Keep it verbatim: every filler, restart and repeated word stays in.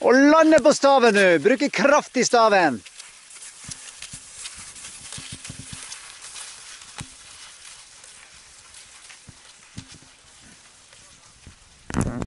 Og lande på staven nå. Bruke kraft i staven.